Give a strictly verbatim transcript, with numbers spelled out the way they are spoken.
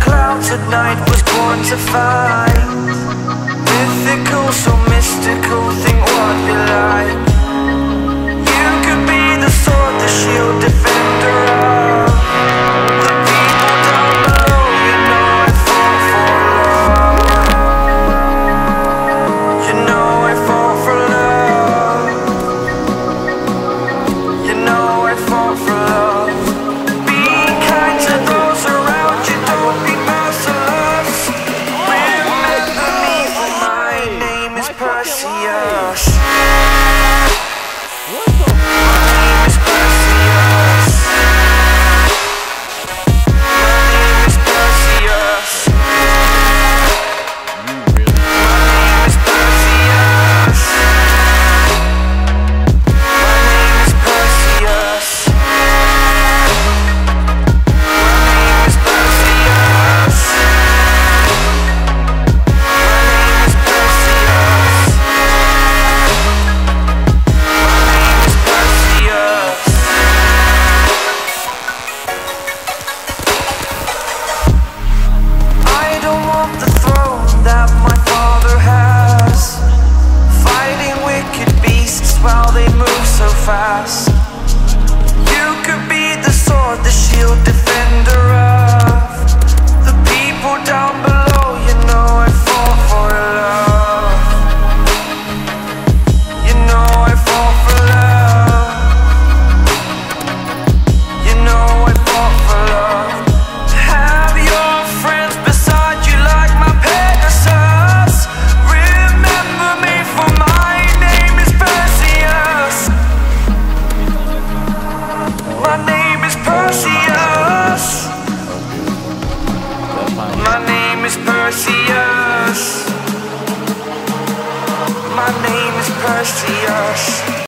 clouds at night was born to fight. Mythical, so mystical, think what you like. You could be the sword, the shield, defender of the people down below. You know I fall for love. You know I fall for love. You know I fall for love. Be kind to those around you, don't be merciless. Remember me, for my name is Perseus. What the? My name is Perseus. My name is Perseus. You really? My name is Perseus. My name is Perseus. My name is Perseus. My name is Perseus. I don't want the throne that my father has, fighting wicked beasts while they move so fast. You could be the sword, the shield, defender of the people down below. You know I fall for love. You know I fall for love. You know I fall for love. Have your friends beside you like my Pegasus. Remember me, for my name is Perseus. My name is Perseus. My name is Perseus. My name is Perseus.